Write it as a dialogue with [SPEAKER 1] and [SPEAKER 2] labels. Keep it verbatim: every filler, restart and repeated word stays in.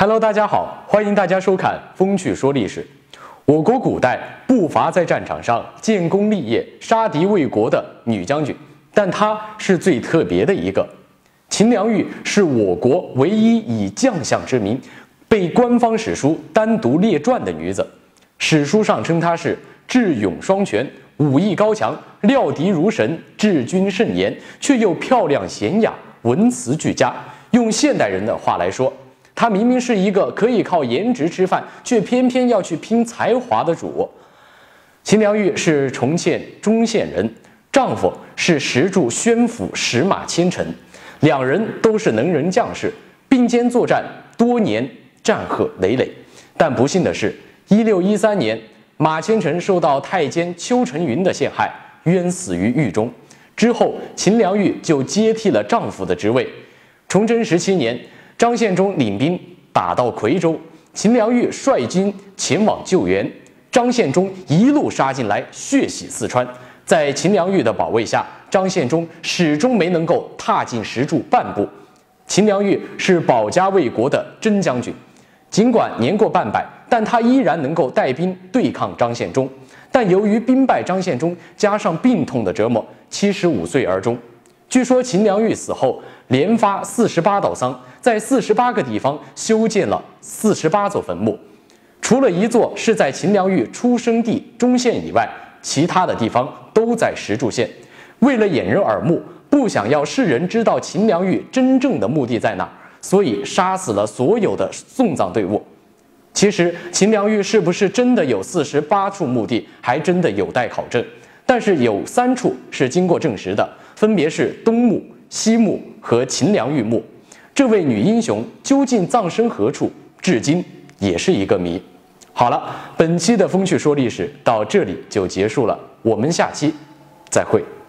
[SPEAKER 1] Hello， 大家好，欢迎大家收看《风趣说历史》。我国古代不乏在战场上建功立业、杀敌卫国的女将军，但她是最特别的一个。秦良玉是我国唯一以将相之名被官方史书单独列传的女子。史书上称她是智勇双全、武艺高强、料敌如神、治军慎言，却又漂亮娴雅、文辞俱佳。用现代人的话来说，她明明是一个可以靠颜值吃饭，却偏偏要去拼才华的主。秦良玉是重庆忠县人，丈夫是石柱宣府石马千尘，两人都是能人将士，并肩作战多年，战赫累累。但不幸的是，一六一三年，马千尘受到太监邱成云的陷害，冤死于狱中。之后，秦良玉就接替了丈夫的职位。崇祯十七年，张献忠领兵打到夔州，秦良玉率军前往救援。张献忠一路杀进来，血洗四川。在秦良玉的保卫下，张献忠始终没能够踏进石柱半步。秦良玉是保家卫国的真将军，尽管年过半百，但他依然能够带兵对抗张献忠。但由于兵败张献忠，加上病痛的折磨，七十五岁而终。据说秦良玉死后，连发四十八道丧，在四十八个地方修建了四十八座坟墓，除了一座是在秦良玉出生地忠县以外，其他的地方都在石柱县。为了掩人耳目，不想要世人知道秦良玉真正的目的在哪，所以杀死了所有的送葬队伍。其实秦良玉是不是真的有四十八处墓地，还真的有待考证。但是有三处是经过证实的，分别是东墓、西墓和秦良玉墓。这位女英雄究竟葬身何处，至今也是一个谜。好了，本期的风趣说历史到这里就结束了，我们下期再会。